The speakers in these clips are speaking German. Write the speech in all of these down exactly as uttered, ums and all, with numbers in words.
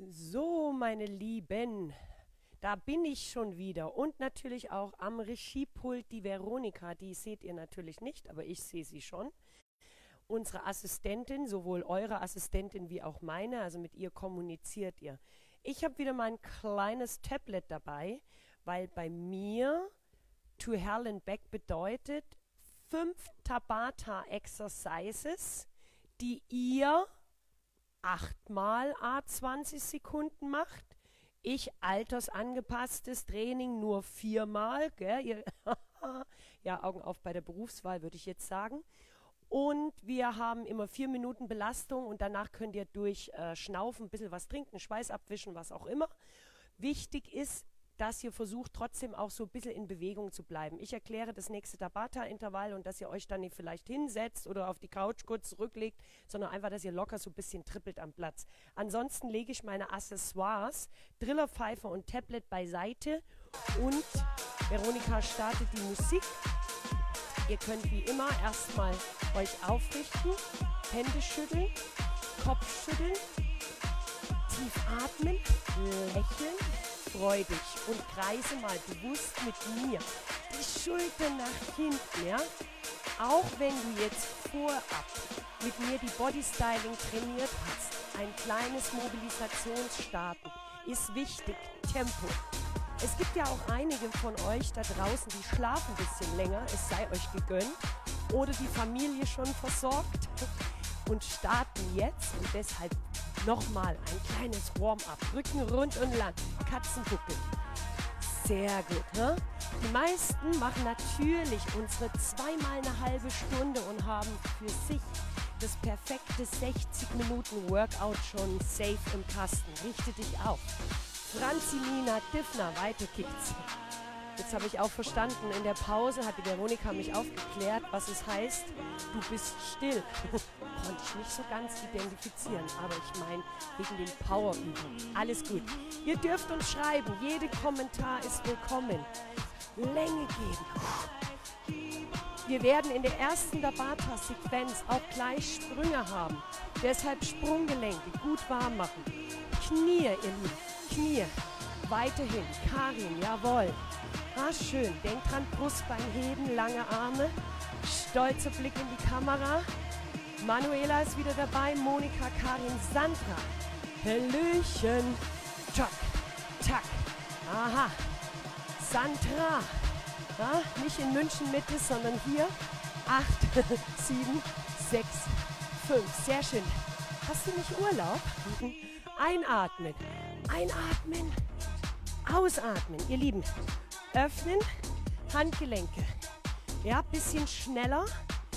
So, meine Lieben, da bin ich schon wieder und natürlich auch am Regiepult die Veronika, die seht ihr natürlich nicht, aber ich sehe sie schon. Unsere Assistentin, sowohl eure Assistentin wie auch meine, also mit ihr kommuniziert ihr. Ich habe wieder mein kleines Tablet dabei, weil bei mir To Hell and Back bedeutet fünf Tabata Exercises, die ihr achtmal à zwanzig Sekunden macht. Ich altersangepasstes Training nur viermal, gell? Ihr ja, Augen auf bei der Berufswahl, würde ich jetzt sagen. Und wir haben immer vier Minuten Belastung und danach könnt ihr durch äh, Schnaufen ein bisschen was trinken, Schweiß abwischen, was auch immer. Wichtig ist, dass ihr versucht, trotzdem auch so ein bisschen in Bewegung zu bleiben. Ich erkläre das nächste Tabata-Intervall und dass ihr euch dann nicht vielleicht hinsetzt oder auf die Couch kurz zurücklegt, sondern einfach, dass ihr locker so ein bisschen trippelt am Platz. Ansonsten lege ich meine Accessoires, Drillerpfeife und Tablet beiseite und Veronika startet die Musik. Ihr könnt wie immer erstmal euch aufrichten, Hände schütteln, Kopf schütteln, tief atmen, lächeln, freudig und kreise mal bewusst mit mir die Schultern nach hinten, ja? Auch wenn du jetzt vorab mit mir die Bodystyling trainiert hast, ein kleines Mobilisationsstarten ist wichtig, Tempo. Es gibt ja auch einige von euch da draußen, die schlafen ein bisschen länger, es sei euch gegönnt, oder die Familie schon versorgt und starten jetzt und deshalb nochmal ein kleines Warm-up, Rücken rund und lang, Katzenbuckel. Sehr gut, ne? Die meisten machen natürlich unsere zweimal eine halbe Stunde und haben für sich das perfekte sechzig Minuten Workout schon safe im Kasten. Richte dich auf. Franzimina Diffner, weiter kickt's. Jetzt habe ich auch verstanden, in der Pause hat die Veronika mich aufgeklärt, was es heißt, du bist still. Konnte ich nicht so ganz identifizieren, aber ich meine, wegen den Powerübungen. Alles gut. Ihr dürft uns schreiben, jeder Kommentar ist willkommen. Länge geben. Wir werden in der ersten Tabata-Sequenz auch gleich Sprünge haben. Deshalb Sprunggelenke gut warm machen. Knie, ihr Lieben, Knie. Weiterhin, Karin, jawohl. Ah, schön. Denkt dran, Brustbein heben, lange Arme. Stolzer Blick in die Kamera. Manuela ist wieder dabei. Monika, Karin, Sandra. Hallöchen. Tack, tack. Aha. Sandra. Ja, nicht in München Mitte, sondern hier. Acht, sieben, sechs, fünf. Sehr schön. Hast du nicht Urlaub? Einatmen. Einatmen. Ausatmen. Ihr Lieben. Öffnen, Handgelenke. Ja, bisschen schneller.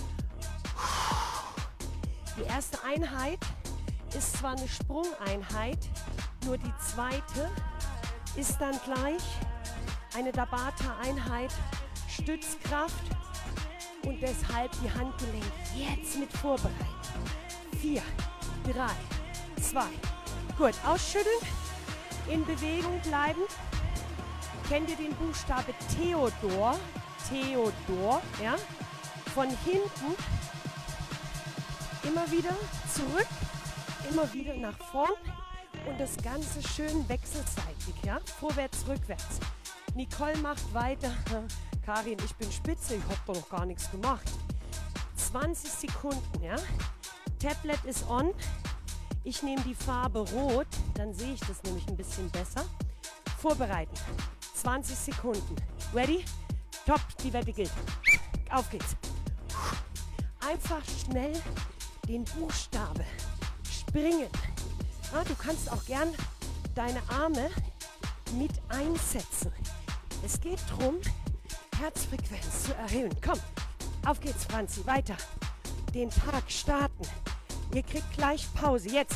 Die erste Einheit ist zwar eine Sprungeinheit, nur die zweite ist dann gleich eine Tabata-Einheit, Stützkraft und deshalb die Handgelenke jetzt mit vorbereiten. Vier, drei, zwei. Gut, ausschütteln, in Bewegung bleiben. Kennt ihr den Buchstabe Theodor? Theodor, ja? Von hinten immer wieder zurück, immer wieder nach vorn und das Ganze schön wechselseitig, ja? Vorwärts, rückwärts. Nicole macht weiter. Karin, ich bin spitze, ich hab doch noch gar nichts gemacht. zwanzig Sekunden, ja? Tablet ist on. Ich nehme die Farbe Rot, dann sehe ich das nämlich ein bisschen besser. Vorbereiten. zwanzig Sekunden. Ready? Top, die Wette gilt. Auf geht's. Einfach schnell den Buchstabe springen. Ja, du kannst auch gern deine Arme mit einsetzen. Es geht darum, Herzfrequenz zu erhöhen. Komm, auf geht's, Franzi. Weiter. Den Tag starten. Ihr kriegt gleich Pause. Jetzt.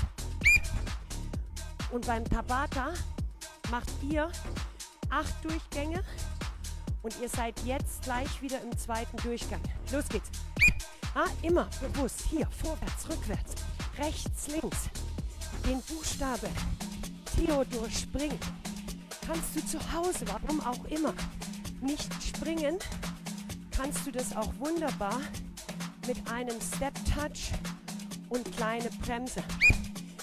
Und beim Tabata macht ihr acht Durchgänge und ihr seid jetzt gleich wieder im zweiten Durchgang. Los geht's. Ah, immer bewusst. Hier, vorwärts, rückwärts, rechts, links. Den Buchstabe Theodor springen. Kannst du zu Hause, warum auch immer, nicht springen, kannst du das auch wunderbar mit einem Step-Touch und kleine Bremse.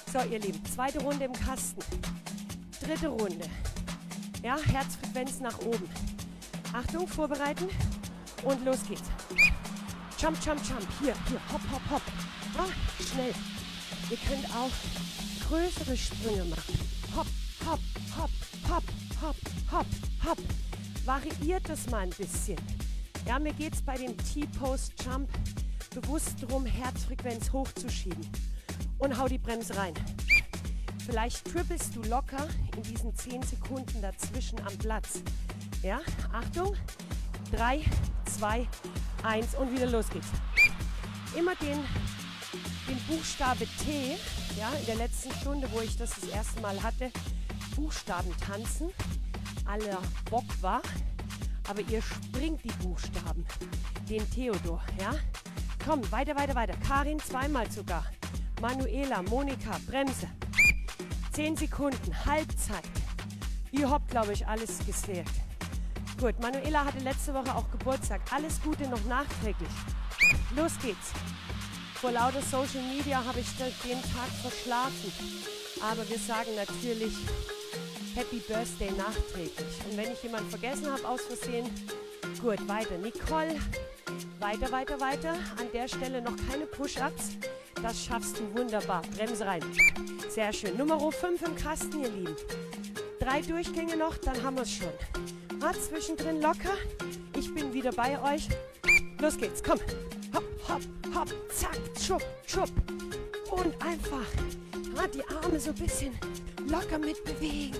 So, ihr Lieben, zweite Runde im Kasten. Dritte Runde. Ja, Herzfrequenz nach oben. Achtung, vorbereiten und los geht's. Jump, jump, jump. Hier, hier, hopp, hopp, hopp. Ah, schnell. Ihr könnt auch größere Sprünge machen. Hopp, hopp, hopp, hopp, hopp, hopp, hopp. Variiert das mal ein bisschen. Ja, mir geht's bei dem T-Post-Jump bewusst darum, Herzfrequenz hochzuschieben. Und hau die Bremse rein. Vielleicht trippelst du locker in diesen zehn Sekunden dazwischen am Platz. Ja, Achtung. drei, zwei, eins und wieder los geht's. Immer den, den Buchstabe T, ja, in der letzten Stunde, wo ich das das erste Mal hatte, Buchstaben tanzen, aller Bock war, aber ihr springt die Buchstaben, den Theodor, ja. Komm, weiter, weiter, weiter. Karin zweimal sogar. Manuela, Monika, Bremse. zehn Sekunden, Halbzeit. Ihr habt, glaube ich, alles gezählt. Gut, Manuela hatte letzte Woche auch Geburtstag. Alles Gute noch nachträglich. Los geht's. Vor lauter Social Media habe ich den Tag verschlafen. Aber wir sagen natürlich Happy Birthday nachträglich. Und wenn ich jemanden vergessen habe aus Versehen, gut, weiter. Nicole, weiter, weiter, weiter. An der Stelle noch keine Push-Ups. Das schaffst du wunderbar. Bremse rein. Sehr schön. Nummer fünf im Kasten, ihr Lieben. Drei Durchgänge noch, dann haben wir es schon. Ah, zwischendrin locker. Ich bin wieder bei euch. Los geht's, komm. Hopp, hopp, hopp, zack, schupp, schupp. Und einfach ah, die Arme so ein bisschen locker mitbewegen.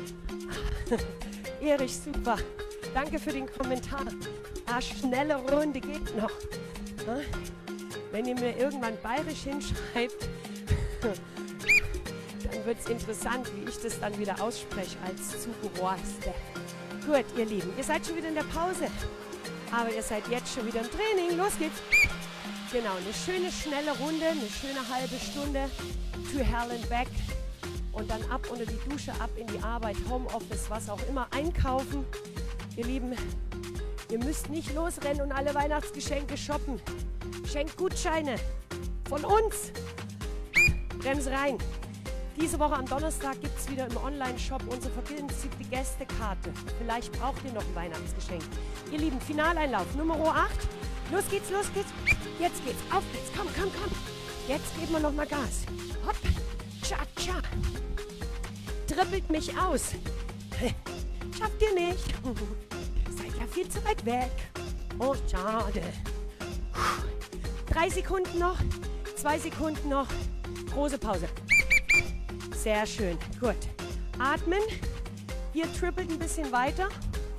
Erich, super. Danke für den Kommentar. Ah, schnelle Runde geht noch. Ah, wenn ihr mir irgendwann bayerisch hinschreibt, dann wird es interessant, wie ich das dann wieder ausspreche als Zugerohrste. Gut, ihr Lieben, ihr seid schon wieder in der Pause, aber ihr seid jetzt schon wieder im Training. Los geht's. Genau, eine schöne, schnelle Runde, eine schöne halbe Stunde für Hell and Back und dann ab unter die Dusche, ab in die Arbeit, Homeoffice, was auch immer, einkaufen. Ihr Lieben, ihr müsst nicht losrennen und alle Weihnachtsgeschenke shoppen. Schenkt Gutscheine von uns. Bremse rein. Diese Woche am Donnerstag gibt es wieder im Online-Shop unsere vergünstigte Gästekarte. Vielleicht braucht ihr noch ein Weihnachtsgeschenk. Ihr Lieben, Finaleinlauf Nummer acht. Los geht's, los geht's. Jetzt geht's, auf geht's. Komm, komm, komm. Jetzt geben wir noch mal Gas. Hopp, tscha, tscha. Trippelt mich aus. Schafft ihr nicht. Seid ja viel zu weit weg. Oh, schade. Drei Sekunden noch, zwei Sekunden noch. Große Pause. Sehr schön, gut. Atmen. Ihr trippelt ein bisschen weiter.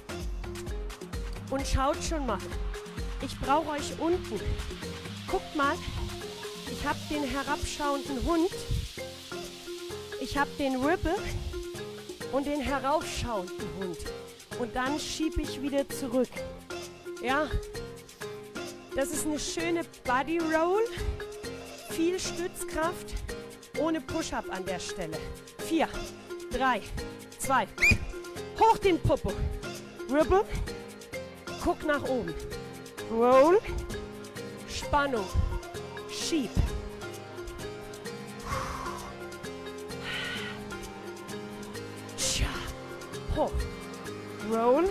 Und schaut schon mal. Ich brauche euch unten. Guckt mal. Ich habe den herabschauenden Hund. Ich habe den Ripple und den heraufschauenden Hund. Und dann schiebe ich wieder zurück. Ja. Das ist eine schöne Body Roll. Viel Stützkraft. Ohne Push-Up an der Stelle. Vier, drei, zwei. Hoch den Popo. Ripple. Guck nach oben. Roll. Spannung. Schieb. Tja. Hoch. Roll.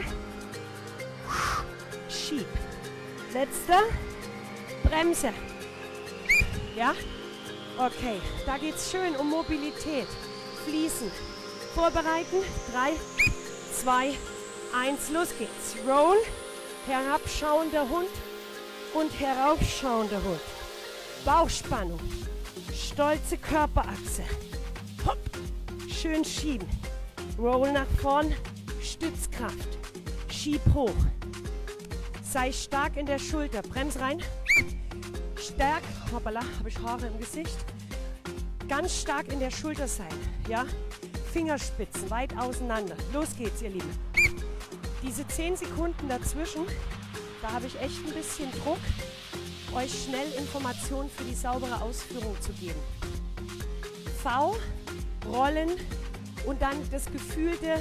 Schieb. Letzter. Bremse. Ja? Okay, da geht's schön um Mobilität. Fließen. Vorbereiten. Drei, zwei, eins. Los geht's. Roll. Herabschauender Hund und heraufschauender Hund. Bauchspannung. Stolze Körperachse. Hopp. Schön schieben. Roll nach vorn. Stützkraft. Schieb hoch. Sei stark in der Schulter. Brems rein. Stark, hoppala, habe ich Haare im Gesicht. Ganz stark in der Schulter sein, ja? Fingerspitzen weit auseinander. Los geht's, ihr Lieben. Diese zehn Sekunden dazwischen, da habe ich echt ein bisschen Druck, euch schnell Informationen für die saubere Ausführung zu geben. V, Rollen und dann das gefühlte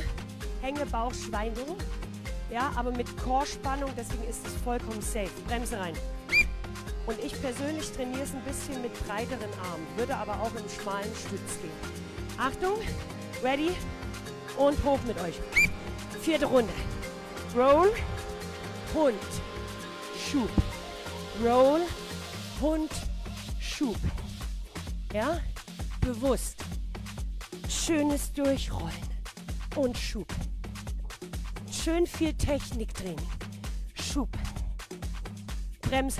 Hängebauch-Schweinung, ja, aber mit Core-Spannung, deswegen ist es vollkommen safe. Bremse rein. Und ich persönlich trainiere es ein bisschen mit breiteren Armen, würde aber auch im schmalen Stütz gehen. Achtung, ready und hoch mit euch. Vierte Runde. Roll, Hund, Schub. Roll, Hund, Schub. Ja, bewusst. Schönes Durchrollen und Schub. Schön viel Techniktraining. Schub. Bremse.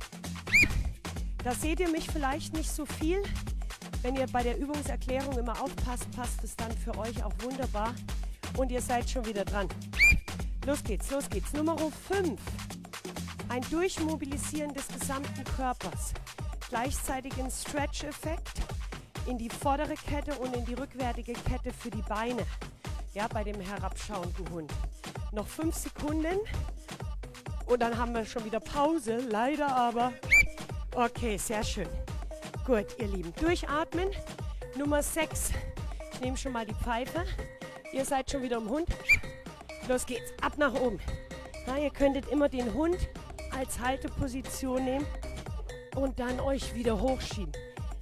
Da seht ihr mich vielleicht nicht so viel. Wenn ihr bei der Übungserklärung immer aufpasst, passt es dann für euch auch wunderbar. Und ihr seid schon wieder dran. Los geht's, los geht's. Nummer fünf. Ein Durchmobilisieren des gesamten Körpers. Gleichzeitig ein Stretch-Effekt in die vordere Kette und in die rückwärtige Kette für die Beine. Ja, bei dem herabschauenden Hund. Noch fünf Sekunden. Und dann haben wir schon wieder Pause. Leider aber. Okay, sehr schön. Gut, ihr Lieben. Durchatmen. Nummer sechs. Ich nehme schon mal die Pfeife. Ihr seid schon wieder im Hund. Los geht's. Ab nach oben. Na, ihr könntet immer den Hund als Halteposition nehmen und dann euch wieder hochschieben.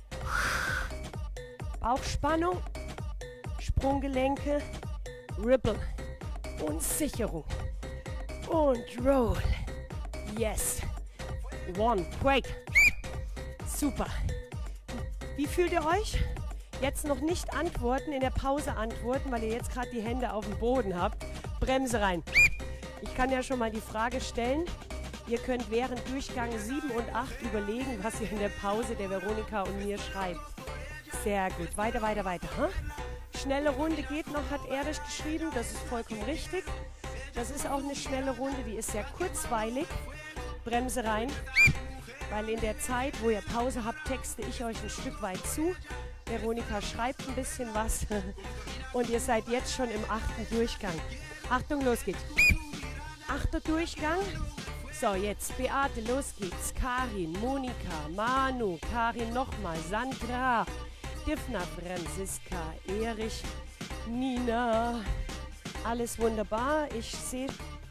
Bauchspannung, Sprunggelenke, Ripple und Sicherung. Und Roll. Yes. One. Break. Super. Wie fühlt ihr euch? Jetzt noch nicht antworten, in der Pause antworten, weil ihr jetzt gerade die Hände auf dem Boden habt. Bremse rein. Ich kann ja schon mal die Frage stellen. Ihr könnt während Durchgang sieben und acht überlegen, was ihr in der Pause der Veronika und mir schreibt. Sehr gut. Weiter, weiter, weiter. Huh? Schnelle Runde geht noch, hat Erich geschrieben. Das ist vollkommen richtig. Das ist auch eine schnelle Runde, die ist sehr kurzweilig. Bremse rein. Weil in der Zeit, wo ihr Pause habt, texte ich euch ein Stück weit zu. Veronika schreibt ein bisschen was. Und ihr seid jetzt schon im achten Durchgang. Achtung, los geht's. Achter Durchgang. So, jetzt Beate, los geht's. Karin, Monika, Manu, Karin nochmal, Sandra, Divna, Franziska, Erich, Nina. Alles wunderbar. Ich sehe...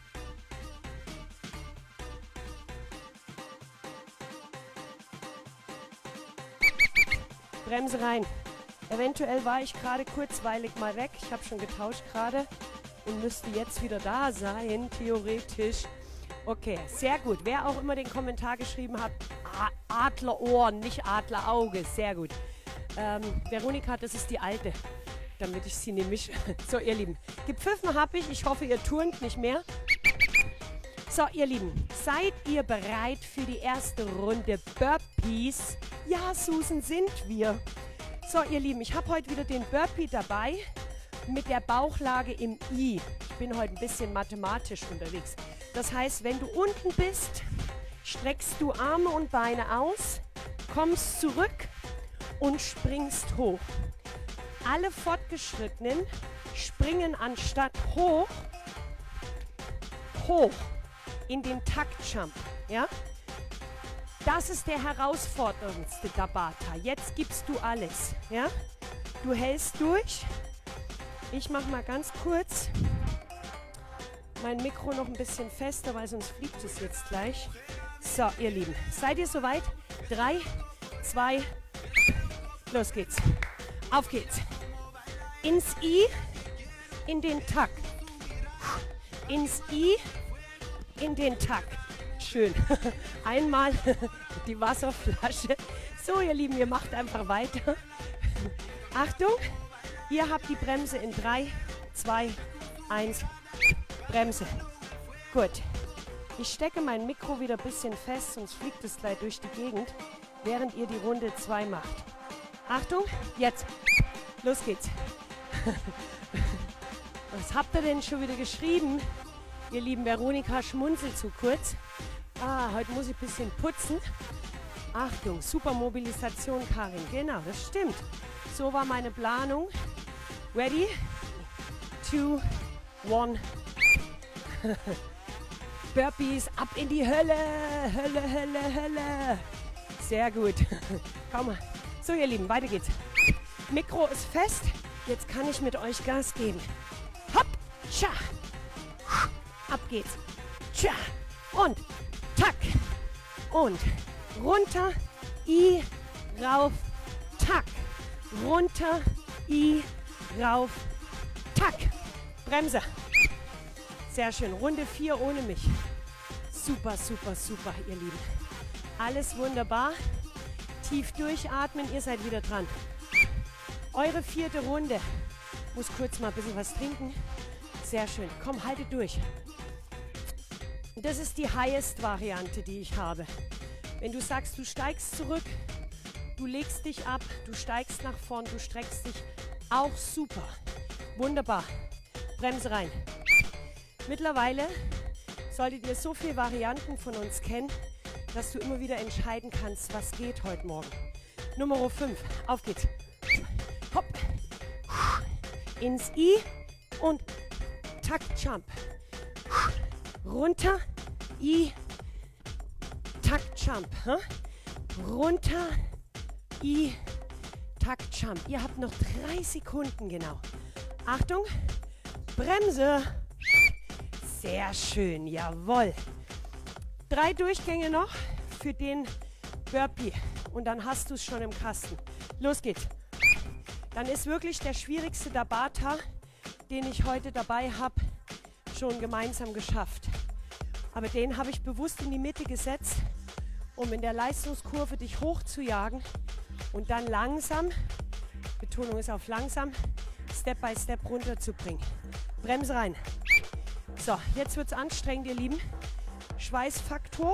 Bremse rein. Eventuell war ich gerade kurzweilig mal weg. Ich habe schon getauscht gerade und müsste jetzt wieder da sein, theoretisch. Okay, sehr gut. Wer auch immer den Kommentar geschrieben hat, Adlerohren, nicht Adlerauge. Sehr gut. Ähm, Veronika, das ist die alte, damit ich sie nicht mische. So, ihr Lieben, gepfiffen habe ich. Ich hoffe, ihr turnt nicht mehr. So, ihr Lieben, seid ihr bereit für die erste Runde Burpees? Ja, Susan, sind wir. So, ihr Lieben, ich habe heute wieder den Burpee dabei mit der Bauchlage im I. Ich bin heute ein bisschen mathematisch unterwegs. Das heißt, wenn du unten bist, streckst du Arme und Beine aus, kommst zurück und springst hoch. Alle Fortgeschrittenen springen anstatt hoch, hoch in den Taktjump. Ja? Das ist der herausforderndste Tabata. Jetzt gibst du alles. Ja? Du hältst durch. Ich mache mal ganz kurz mein Mikro noch ein bisschen fester, weil sonst fliegt es jetzt gleich. So, ihr Lieben, seid ihr soweit? Drei, zwei, los geht's. Auf geht's. Ins I, in den Takt. Ins I, in den Takt. Schön. Einmal die Wasserflasche. So, ihr Lieben, ihr macht einfach weiter. Achtung, ihr habt die Bremse in drei, zwei, eins. Bremse. Gut. Ich stecke mein Mikro wieder ein bisschen fest, sonst fliegt es gleich durch die Gegend, während ihr die Runde zwei macht. Achtung, jetzt. Los geht's. Was habt ihr denn schon wieder geschrieben? Ihr lieben, Veronika schmunzelt zu kurz. Ah, heute muss ich ein bisschen putzen. Achtung, super Mobilisation, Karin. Genau, das stimmt. So war meine Planung. Ready? Two, one. Burpees, ab in die Hölle. Hölle, Hölle, Hölle. Sehr gut. Komm mal. So, ihr Lieben, weiter geht's. Mikro ist fest. Jetzt kann ich mit euch Gas geben. Hopp, tscha. Ab geht's. Tscha. Und tack. Und runter, I, rauf, tack. Runter, I, rauf, tack. Bremse. Sehr schön. Runde vier ohne mich. Super, super, super, ihr Lieben. Alles wunderbar. Tief durchatmen, ihr seid wieder dran. Eure vierte Runde. Muss kurz mal ein bisschen was trinken. Sehr schön. Komm, haltet durch. Das ist die Highest-Variante, die ich habe. Wenn du sagst, du steigst zurück, du legst dich ab, du steigst nach vorn, du streckst dich, auch super. Wunderbar. Bremse rein. Mittlerweile solltet ihr so viele Varianten von uns kennen, dass du immer wieder entscheiden kannst, was geht heute Morgen. Nummer fünf. Auf geht's. Hopp. Ins I und Tack, Jump. Runter, I, Tack, Jump. Runter, I, Tack, Jump. Ihr habt noch drei Sekunden genau. Achtung, Bremse. Sehr schön, jawohl. Drei Durchgänge noch für den Burpee und dann hast du es schon im Kasten. Los geht's. Dann ist wirklich der schwierigste Tabata, den ich heute dabei habe, schon gemeinsam geschafft. Aber den habe ich bewusst in die Mitte gesetzt, um in der Leistungskurve dich hochzujagen und dann langsam, Betonung ist auf langsam, Step by Step runterzubringen. Bremse rein. So, jetzt wird es anstrengend, ihr Lieben. Schweißfaktor.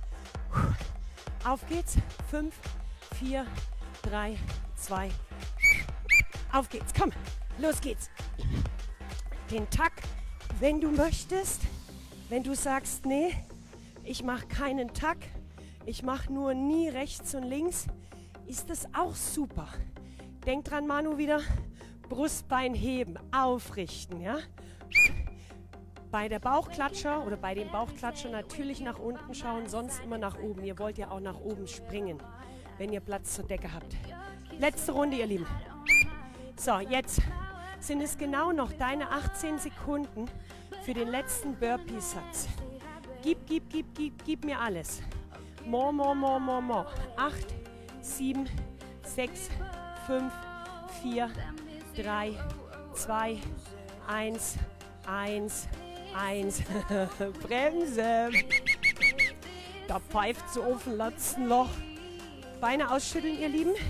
Auf geht's. Fünf, vier, drei, zwei. Auf geht's. Komm, los geht's. Den Tack, wenn du möchtest. Wenn du sagst, nee, ich mache keinen Tack, ich mache nur nie rechts und links, ist das auch super. Denk dran, Manu, wieder Brustbein heben, aufrichten, ja. Bei der Bauchklatscher oder bei dem Bauchklatscher natürlich nach unten schauen, sonst immer nach oben. Ihr wollt ja auch nach oben springen, wenn ihr Platz zur Decke habt. Letzte Runde, ihr Lieben. So, jetzt sind es genau noch deine achtzehn Sekunden für den letzten Burpee-Satz. Gib, gib, gib, gib, gib mir alles. More, more, more, more, more. Acht, sieben, sechs, fünf, vier, drei, zwei, eins, eins, eins. Bremse. Da pfeift so auf dem letzten Loch. Beine ausschütteln, ihr Lieben.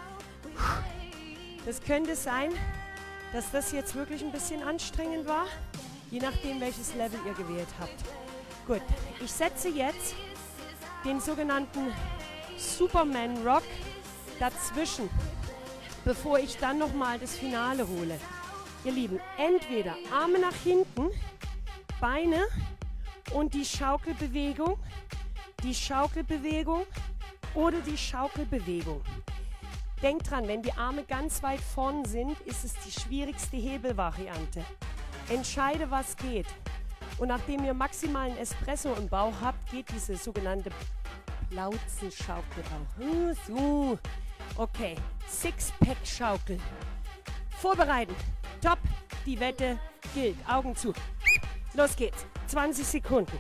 Das könnte sein, dass das jetzt wirklich ein bisschen anstrengend war, je nachdem, welches Level ihr gewählt habt. Gut, ich setze jetzt den sogenannten Superman Rock dazwischen, bevor ich dann nochmal das Finale hole. Ihr Lieben, entweder Arme nach hinten, Beine und die Schaukelbewegung, die Schaukelbewegung oder die Schaukelbewegung. Denkt dran, wenn die Arme ganz weit vorn sind, ist es die schwierigste Hebelvariante. Entscheide, was geht. Und nachdem ihr maximalen Espresso im Bauch habt, geht diese sogenannte Plauzenschaukel auch. Uh, so. Okay, Sixpack-Schaukel. Vorbereiten. Top, die Wette gilt. Augen zu. Los geht's. zwanzig Sekunden.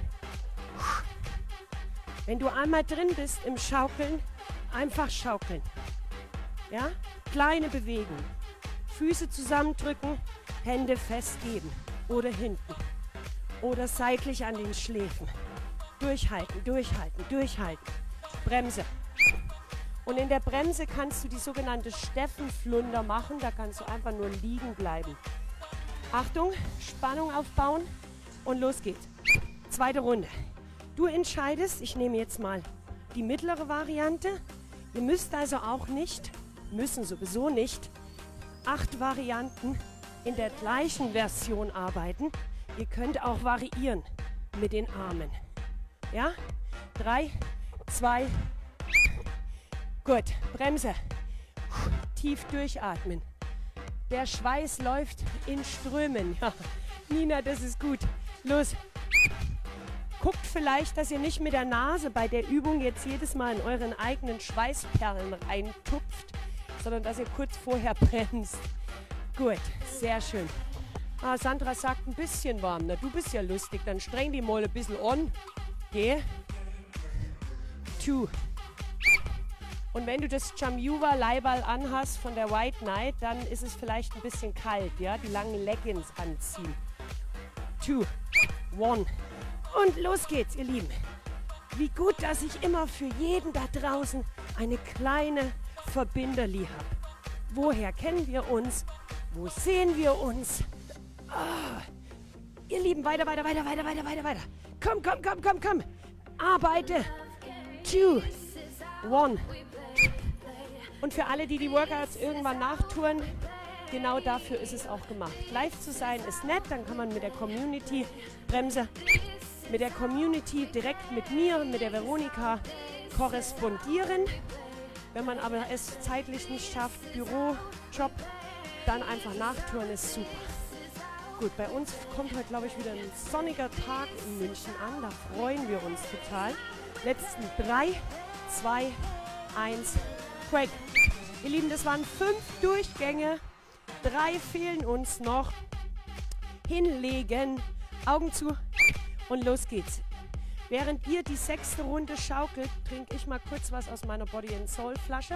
Wenn du einmal drin bist im Schaukeln, einfach schaukeln. Ja? Kleine Bewegung. Füße zusammendrücken, Hände festgeben. Oder hinten. Oder seitlich an den Schläfen. Durchhalten, durchhalten, durchhalten. Bremse. Und in der Bremse kannst du die sogenannte Steffenflunder machen. Da kannst du einfach nur liegen bleiben. Achtung, Spannung aufbauen und los geht's. Zweite Runde. Du entscheidest, ich nehme jetzt mal die mittlere Variante. Ihr müsst also auch nicht, müssen sowieso nicht, acht Varianten in der gleichen Version arbeiten. Ihr könnt auch variieren mit den Armen. Ja? Drei, zwei, gut, Bremse. Tief durchatmen. Der Schweiß läuft in Strömen. Ja, Nina, das ist gut. Los. Guckt vielleicht, dass ihr nicht mit der Nase bei der Übung jetzt jedes Mal in euren eigenen Schweißperlen reintupft, sondern dass ihr kurz vorher bremst. Gut, sehr schön. Ah, Sandra sagt, ein bisschen warm. Na, du bist ja lustig. Dann streng die mal ein bisschen an. Geh. Two, Und wenn du das Jamjuva Leihball anhast von der White Knight, dann ist es vielleicht ein bisschen kalt, ja? Die langen Leggings anziehen. Two, one. Und los geht's, ihr Lieben. Wie gut, dass ich immer für jeden da draußen eine kleine Verbinderli habe. Woher kennen wir uns? Wo sehen wir uns? Ah. Ihr Lieben, weiter, weiter, weiter, weiter, weiter, weiter, weiter. Komm, komm, komm, komm, komm. Arbeite. Two, one. Und für alle, die die Workouts irgendwann nachtouren, genau dafür ist es auch gemacht. Live zu sein ist nett, dann kann man mit der Community, Bremse, mit der Community direkt mit mir, mit der Veronika korrespondieren. Wenn man aber es zeitlich nicht schafft, Büro, Job, dann einfach nachtouren ist super. Gut, bei uns kommt heute, glaube ich, wieder ein sonniger Tag in München an. Da freuen wir uns total. Letzten drei, zwei, eins, Break. Ihr Lieben, das waren fünf Durchgänge. Drei fehlen uns noch. Hinlegen, Augen zu und los geht's. Während ihr die sechste Runde schaukelt, trinke ich mal kurz was aus meiner Body and Soul Flasche.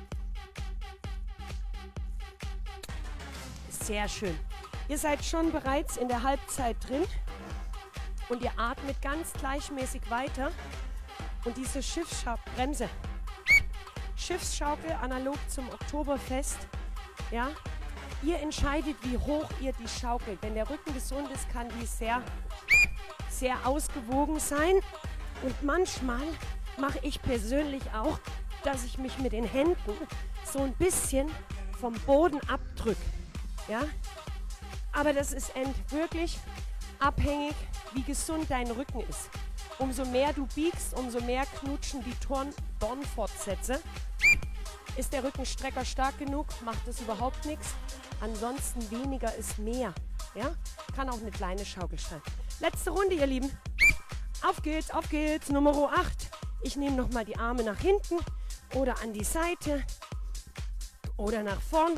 Sehr schön. Ihr seid schon bereits in der Halbzeit drin und ihr atmet ganz gleichmäßig weiter. Und diese Schiffsschaukel, Schiffsschaukel analog zum Oktoberfest, ja, ihr entscheidet, wie hoch ihr die schaukelt. Wenn der Rücken gesund ist, kann die sehr, sehr ausgewogen sein. Und manchmal mache ich persönlich auch, dass ich mich mit den Händen so ein bisschen vom Boden abdrücke, ja. Aber das ist wirklich abhängig, wie gesund dein Rücken ist. Umso mehr du biegst, umso mehr knutschen die Dornfortsätze. Ist der Rückenstrecker stark genug, macht das überhaupt nichts. Ansonsten weniger ist mehr. Ja? Kann auch eine kleine Schaukel sein. Letzte Runde, ihr Lieben. Auf geht's, auf geht's. Nummer acht. Ich nehme nochmal die Arme nach hinten oder an die Seite oder nach vorn.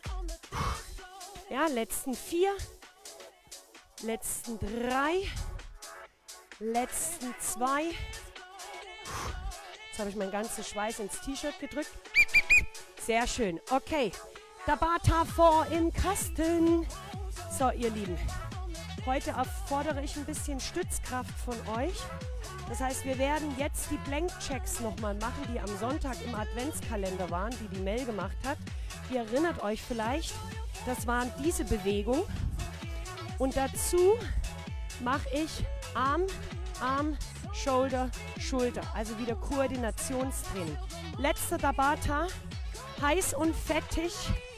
Ja, letzten vier, letzten drei, letzten zwei. Jetzt habe ich meinen ganzen Schweiß ins T-Shirt gedrückt. Sehr schön. Okay, Tabata vor im Kasten. So, ihr Lieben, heute erfordere ich ein bisschen Stützkraft von euch. Das heißt, wir werden jetzt die Blank-Checks nochmal machen, die am Sonntag im Adventskalender waren, die die Mel gemacht hat. Ihr erinnert euch vielleicht, das waren diese Bewegungen. Und dazu mache ich Arm, Arm, Shoulder, Schulter. Also wieder Koordinationstraining. Letzter Tabata. Heiß und fettig.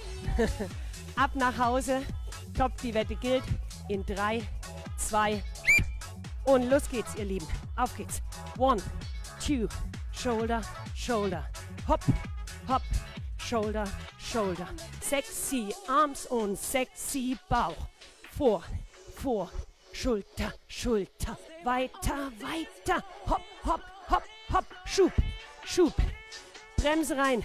Ab nach Hause. Top, die Wette gilt. In drei, zwei und los geht's, ihr Lieben. Auf geht's. One, two, Shoulder, Shoulder. Hopp, hopp, Shoulder, Shoulder. Sexy Arms und sexy Bauch. Vor, vor, Schulter, Schulter. Weiter, weiter. Hopp, hopp, hopp, hopp. Schub, Schub. Bremse rein.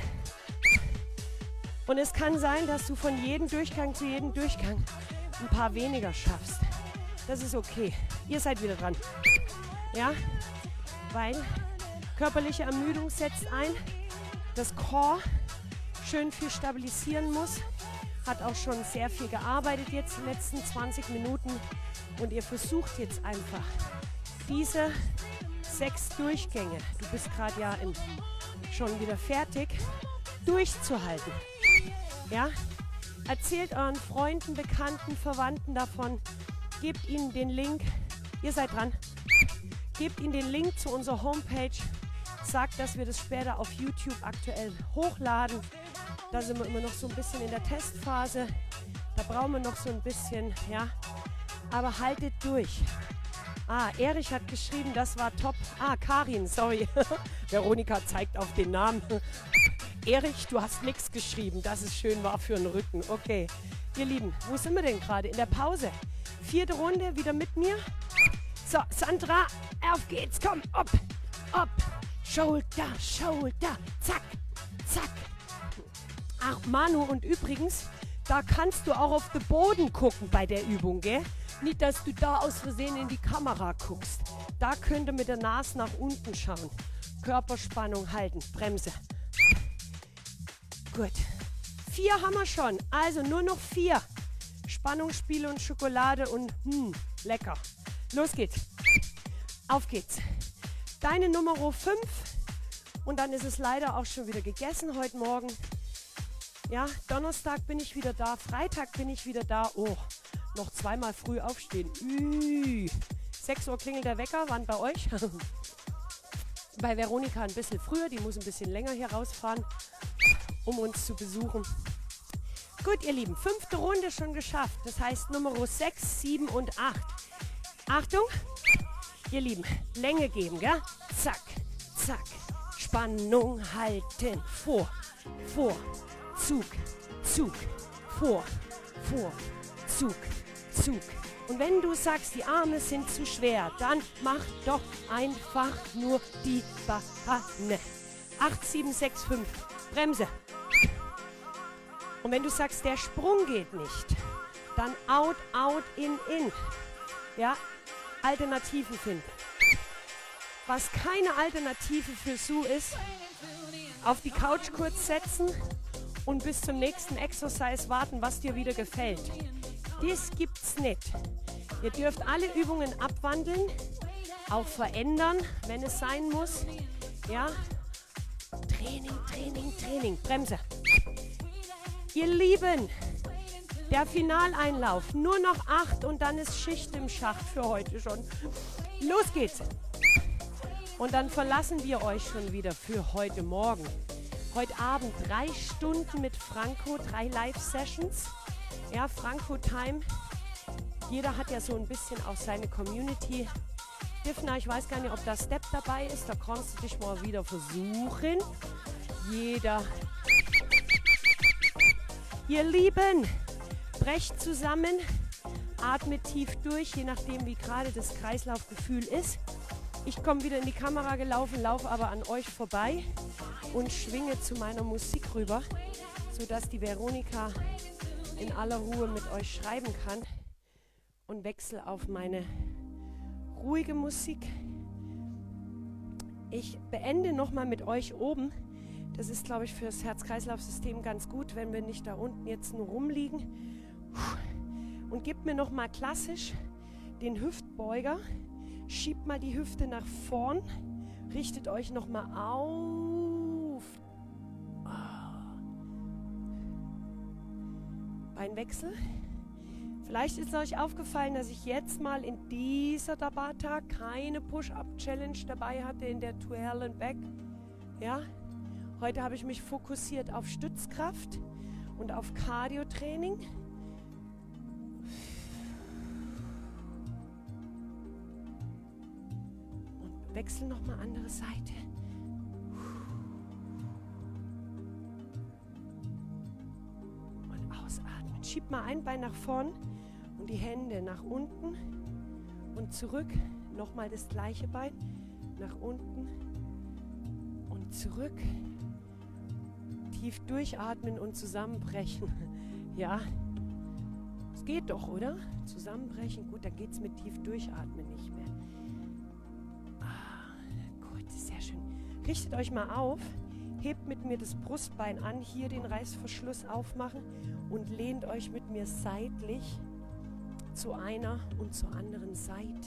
Und es kann sein, dass du von jedem Durchgang zu jedem Durchgang ein paar weniger schaffst. Das ist okay. Ihr seid wieder dran. Ja? Weil körperliche Ermüdung setzt ein. Das Core schön viel stabilisieren muss. Hat auch schon sehr viel gearbeitet jetzt in den letzten zwanzig Minuten. Und ihr versucht jetzt einfach diese sechs Durchgänge, du bist gerade ja in, schon wieder fertig, durchzuhalten. Ja? Erzählt euren Freunden, Bekannten, Verwandten davon. Gebt ihnen den Link. Ihr seid dran. Gebt ihnen den Link zu unserer Homepage. Sagt, dass wir das später auf YouTube aktuell hochladen. Da sind wir immer noch so ein bisschen in der Testphase. Da brauchen wir noch so ein bisschen, ja. Aber haltet durch. Ah, Erich hat geschrieben, das war top. Ah, Karin, sorry. Veronika zeigt auf den Namen. Erich, du hast nichts geschrieben, dass es schön war für den Rücken. Okay, ihr Lieben, wo sind wir denn gerade? In der Pause. Vierte Runde, wieder mit mir. So, Sandra, auf geht's, komm, up, up. Schulter, Schulter, zack, zack. Ach, Manu, und übrigens, da kannst du auch auf den Boden gucken bei der Übung, gell? Nicht, dass du da aus Versehen in die Kamera guckst. Da könnt ihr mit der Nase nach unten schauen. Körperspannung halten, Bremse. Gut. Vier haben wir schon. Also nur noch vier. Spannungsspiele und Schokolade und hm, lecker. Los geht's. Auf geht's. Deine Nummer fünf. Und dann ist es leider auch schon wieder gegessen heute Morgen. Ja, Donnerstag bin ich wieder da. Freitag bin ich wieder da. Oh, noch zweimal früh aufstehen. Üh. sechs Uhr klingelt der Wecker. Wann bei euch? Bei Veronika ein bisschen früher. Die muss ein bisschen länger hier rausfahren, um uns zu besuchen. Gut, ihr Lieben, fünfte Runde schon geschafft. Das heißt Nummer sechs, sieben und acht. Achtung, ihr Lieben, Länge geben, gell? Zack, zack. Spannung halten. Vor, vor, Zug, Zug, vor, vor, Zug, Zug. Und wenn du sagst, die Arme sind zu schwer, dann mach doch einfach nur die Beine. acht, sieben, sechs, fünf. Bremse. Und wenn du sagst, der Sprung geht nicht, dann out, out, in, in. Ja, Alternativen finden. Was keine Alternative für Sue ist, auf die Couch kurz setzen und bis zum nächsten Exercise warten, was dir wieder gefällt. Das gibt's nicht. Ihr dürft alle Übungen abwandeln, auch verändern, wenn es sein muss. Ja, Training, Training, Training. Bremse. Ihr Lieben, der Finaleinlauf, nur noch acht und dann ist Schicht im Schacht für heute schon. Los geht's. Und dann verlassen wir euch schon wieder für heute Morgen. Heute Abend drei Stunden mit Franco, drei Live-Sessions. Ja, Franco Time. Jeder hat ja so ein bisschen auch seine Community. Divna, ich weiß gar nicht, ob da Step dabei ist. Da kannst du dich mal wieder versuchen. Jeder. Ihr Lieben, brecht zusammen, atmet tief durch, je nachdem wie gerade das Kreislaufgefühl ist. Ich komme wieder in die Kamera gelaufen, laufe aber an euch vorbei und schwinge zu meiner Musik rüber, sodass die Veronika in aller Ruhe mit euch schreiben kann und wechsle auf meine ruhige Musik. Ich beende nochmal mit euch oben. Das ist, glaube ich, für das Herz-Kreislauf-System ganz gut, wenn wir nicht da unten jetzt nur rumliegen. Und gebt mir nochmal klassisch den Hüftbeuger. Schiebt mal die Hüfte nach vorn. Richtet euch nochmal auf. Beinwechsel. Vielleicht ist euch aufgefallen, dass ich jetzt mal in dieser Tabata keine Push-Up-Challenge dabei hatte in der Twirl and Back. Ja? Heute habe ich mich fokussiert auf Stützkraft und auf Cardio-Training. Und wechsel nochmal andere Seite. Und ausatmen. Schieb mal ein Bein nach vorn und die Hände nach unten und zurück. Nochmal das gleiche Bein. Nach unten und zurück. Tief durchatmen und zusammenbrechen. Ja, es geht doch, oder? Zusammenbrechen, gut, da geht es mit tief durchatmen nicht mehr. Ah, gut, sehr schön. Richtet euch mal auf, hebt mit mir das Brustbein an, hier den Reißverschluss aufmachen und lehnt euch mit mir seitlich zu einer und zur anderen Seite.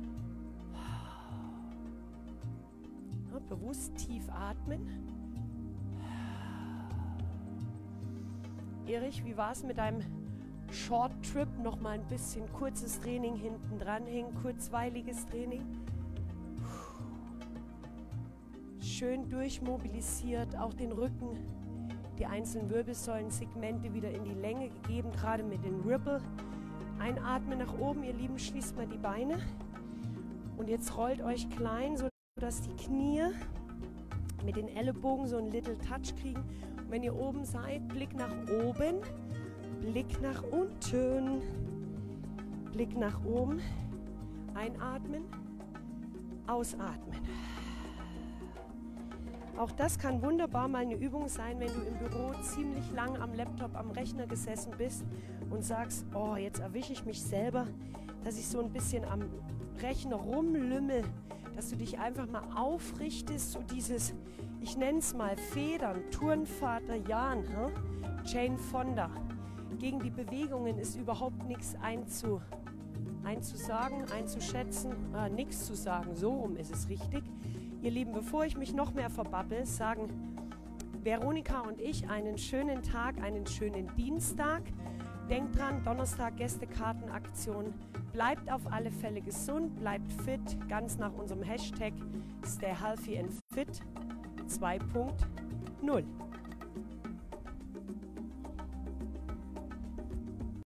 Ja, bewusst tief atmen. Erich, wie war es mit deinem Short Trip? Noch mal ein bisschen kurzes Training hinten dran hängen, kurzweiliges Training. Schön durchmobilisiert, auch den Rücken, die einzelnen Wirbelsäulensegmente wieder in die Länge gegeben, gerade mit den Ripple. Einatmen nach oben, ihr Lieben, schließt mal die Beine. Und jetzt rollt euch klein, sodass die Knie mit den Ellenbogen so einen Little Touch kriegen. Und wenn ihr oben seid, Blick nach oben, Blick nach unten, Blick nach oben, einatmen, ausatmen. Auch das kann wunderbar mal eine Übung sein, wenn du im Büro ziemlich lang am Laptop, am Rechner gesessen bist und sagst, oh, jetzt erwische ich mich selber, dass ich so ein bisschen am Rechner rumlümmel, dass du dich einfach mal aufrichtest, so dieses Ich nenne es mal Federn, Turnvater Jan, hm? Jane Fonda. Gegen die Bewegungen ist überhaupt nichts einzu, einzusagen, einzuschätzen, äh, nichts zu sagen, so rum ist es richtig. Ihr Lieben, bevor ich mich noch mehr verbabbel, sagen Veronika und ich einen schönen Tag, einen schönen Dienstag. Denkt dran, Donnerstag Gästekartenaktion. Bleibt auf alle Fälle gesund, bleibt fit, ganz nach unserem Hashtag Stay Healthy and Fit zwei Punkt null.